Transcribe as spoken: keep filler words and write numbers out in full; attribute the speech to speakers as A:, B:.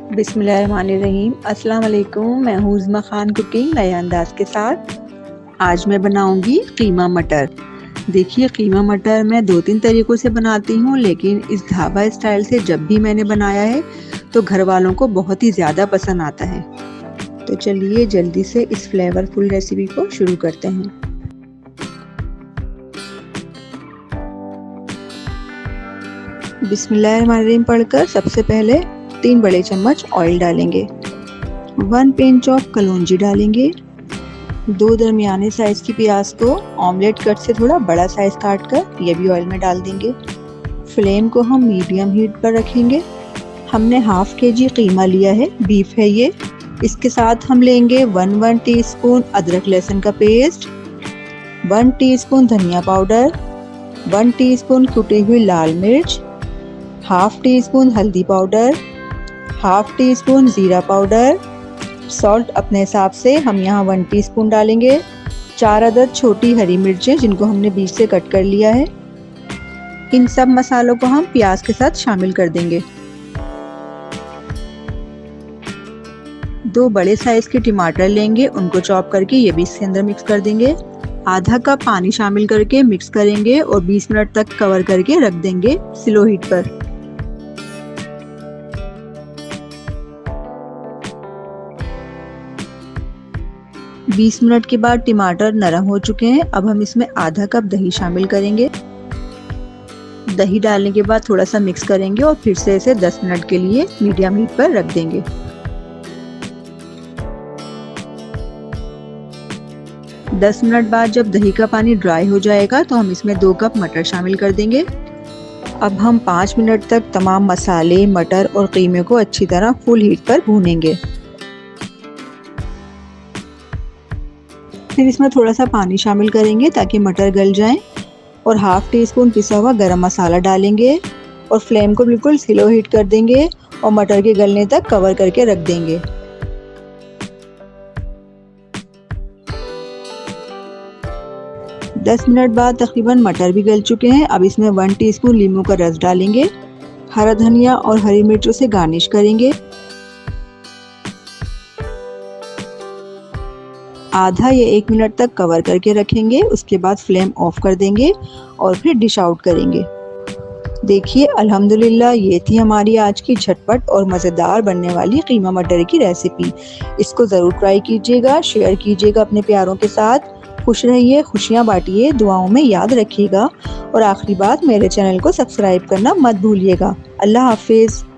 A: बिस्मिल्लाहिर्रहमानिर्रहीम। अस्सलाम वालेकुम। मैं हूँ उज़्मा खान कुकिंग नए अंदाज के साथ। आज मैं बनाऊंगी कीमा मटर। देखिए, कीमा मटर मैं दो तीन तरीक़ों से बनाती हूँ, लेकिन इस ढाबा स्टाइल से जब भी मैंने बनाया है तो घर वालों को बहुत ही ज़्यादा पसंद आता है। तो चलिए जल्दी से इस फ्लेवरफुल रेसिपी को शुरू करते हैं। बिस्मिल्लाहिर्रहमानिर्रहीम पढ़कर सबसे पहले तीन बड़े चम्मच ऑयल डालेंगे। वन पिंच ऑफ कलौंजी डालेंगे। दो दरमियाने साइज की प्याज को ऑमलेट कट से थोड़ा बड़ा साइज काट कर ये भी ऑयल में डाल देंगे। फ्लेम को हम मीडियम हीट पर रखेंगे। हमने हाफ के जी कीमा लिया है, बीफ है ये। इसके साथ हम लेंगे वन वन टीस्पून अदरक लहसुन का पेस्ट, वन टीस्पून धनिया पाउडर, वन टीस्पून कुटी हुई लाल मिर्च, हाफ टी स्पून हल्दी पाउडर, हाफ टी स्पून ज़ीरा पाउडर, सॉल्ट अपने हिसाब से हम यहाँ वन टीस्पून डालेंगे। चार अदद छोटी हरी मिर्चें जिनको हमने बीच से कट कर लिया है। इन सब मसालों को हम प्याज के साथ शामिल कर देंगे। दो बड़े साइज के टमाटर लेंगे, उनको चॉप करके ये भी इसके अंदर मिक्स कर देंगे। आधा कप पानी शामिल करके मिक्स करेंगे और बीस मिनट तक कवर करके रख देंगे स्लो हीट पर। बीस मिनट के बाद टमाटर नरम हो चुके हैं। अब हम इसमें आधा कप दही शामिल करेंगे। दही डालने के बाद थोड़ा सा मिक्स करेंगे और फिर से इसे दस मिनट के लिए मीडियम हीट पर रख देंगे। दस मिनट बाद जब दही का पानी ड्राई हो जाएगा तो हम इसमें दो कप मटर शामिल कर देंगे। अब हम पाँच मिनट तक तमाम मसाले, मटर और कीमे को अच्छी तरह फुल हीट पर भूनेंगे। फिर इसमें थोड़ा सा पानी शामिल करेंगे ताकि मटर गल जाएं और हाफ टी स्पून पिसा हुआ गरम मसाला डालेंगे और फ्लेम को बिल्कुल स्लो हीट कर देंगे और मटर के गलने तक कवर करके रख देंगे। दस मिनट बाद तकरीबन मटर भी गल चुके हैं। अब इसमें वन टीस्पून नींबू का रस डालेंगे। हरा धनिया और हरी मिर्चों से गार्निश करेंगे। आधा या एक मिनट तक कवर करके रखेंगे। उसके बाद फ्लेम ऑफ कर देंगे और फिर डिश आउट करेंगे। देखिए, अल्हम्दुलिल्लाह ये थी हमारी आज की झटपट और मज़ेदार बनने वाली कीमा मटर की रेसिपी। इसको ज़रूर ट्राई कीजिएगा, शेयर कीजिएगा अपने प्यारों के साथ। खुश रहिए, खुशियाँ बांटिए, दुआओं में याद रखिएगा और आखिरी बात, मेरे चैनल को सब्सक्राइब करना मत भूलिएगा। अल्लाह हाफिज़।